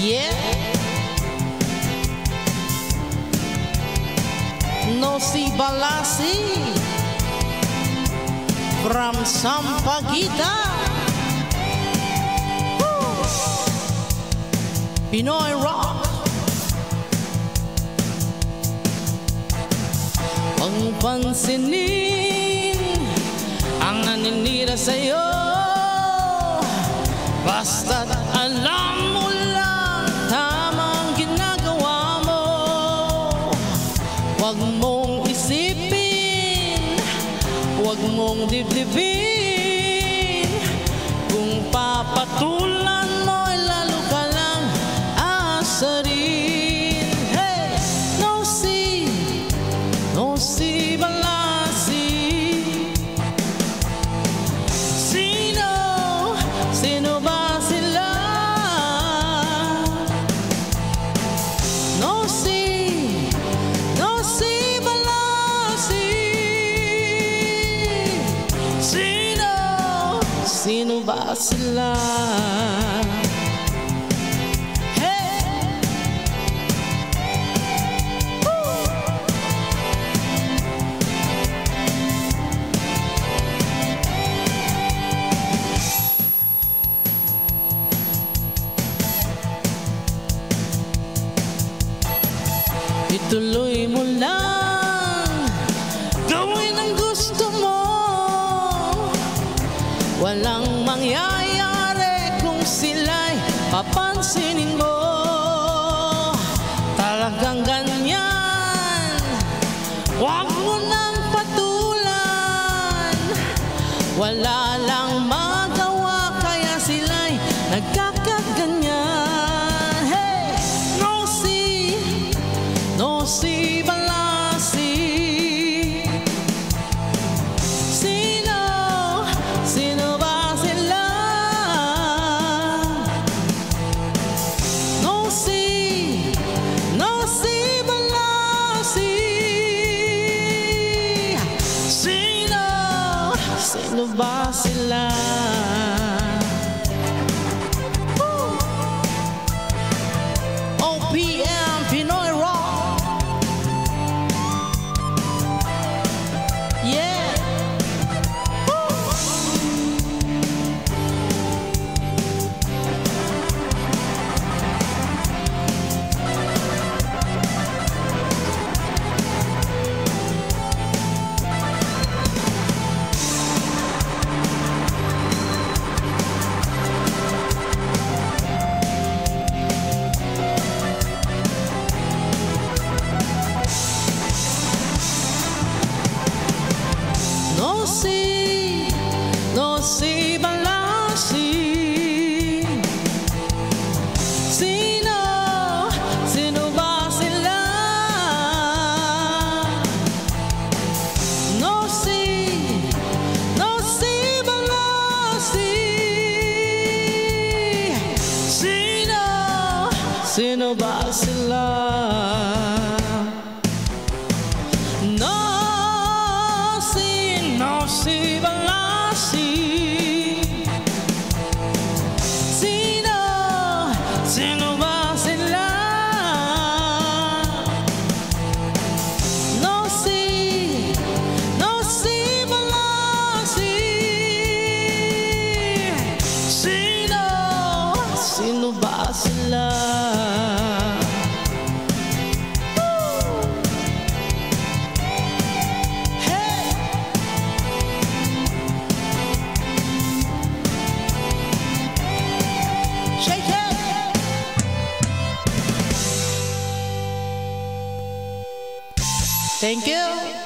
Yeah. Nosy Balasi from Sampaguita. Pinoy Rock. Ang pansinin ang naninira sa'yo, basta't alam mo lang tamang ginagawa mo. Huwag mong isipin, huwag mong dibdibin. Kung papatulan mo ay lalo ka lang aasarin. Hey! Nosy Balasi. Sino ba sila? Nosy Balasi. Sino ba sila? Ituloy mo lang, gawin ang gusto mo. Walang mangyayari kung sila'y papansinin mo. Talagang ganyan, huwag mo nang patulan. Wala lang magawa kaya sila'y nagkakaganyan. Hey! Nosy Balasi. Sino ba sila? Nosy Balasi. Sino ba sila? OPM Pinoy Rock. Yeah. Nosy Balasi. Sino ba sila? Nosy Balasi. Sino ba sila? Nosy Balasi. Sino ba sila? Nosy Balasi. Sino ba sila? Thank you.